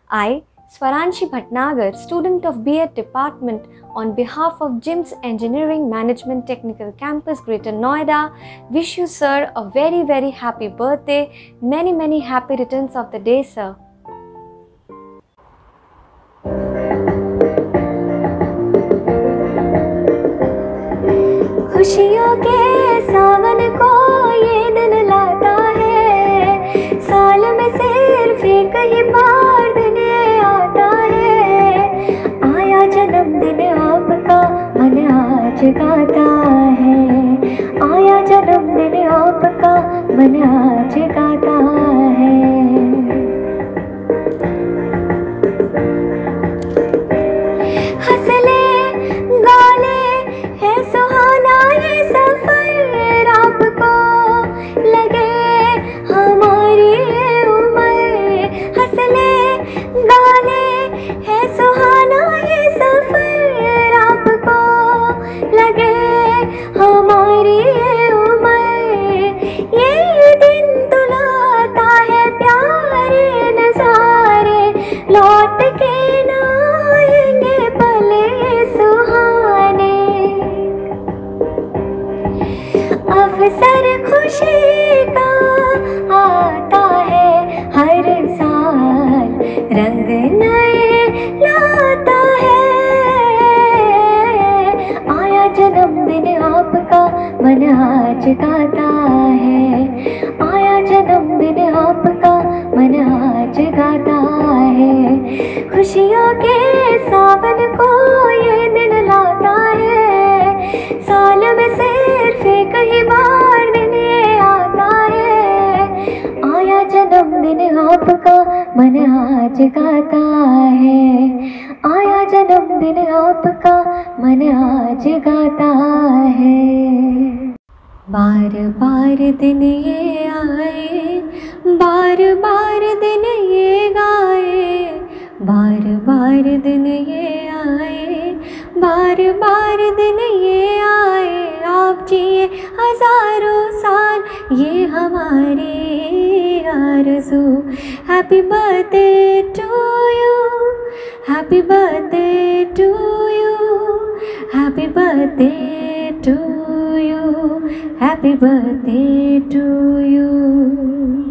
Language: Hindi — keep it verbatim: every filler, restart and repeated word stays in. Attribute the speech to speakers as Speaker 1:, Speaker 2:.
Speaker 1: I, Swaranshi Bhatnagar, student of B Ed Department, on behalf of J I M S Engineering Management Technical Campus, Greater Noida, wish you, sir, a very very happy birthday. Many many happy returns of the day, sir. खुशियों के सावन को ये दिन लाता है, साल में सिर्फ एक ही बार दिन आता है। आया जन्मदिन आपका मन आज गाता है, आया जन्मदिन आपका मन आज गाता है। हंसले गाले है सुहाना ये सफर, आपको लगे हमारी उम्र। हंसले गाले है सुहाना ये सफर, आपको लगे हमारी उम्र। ये दिन तो लाता है प्यारे नजारे, लौट के ना आएंगे पले सुहाने। अवसर खुशी का आता है हर साल, रंग नए लाता है। आया जन्मदिन आपका मन आज गाता है, आया जन्मदिन आपका मन आज गाता है। खुशियों के सावन को ये दिन लाता है, साल में सिर्फ एक ही बार दिन आता है। आया जन्मदिन आपका मन आज गाता है, आया जन्मदिन आपका मन आज गाता है। बार बार दिन ये आए, बार बार दिन ये गाए, बार बार दिन ये आए, बार बार दिन ये आए। आप जिए हजारों साल ये हमारी आरज़ू। Happy birthday to you, happy birthday to you, happy birthday to you, happy birthday to you.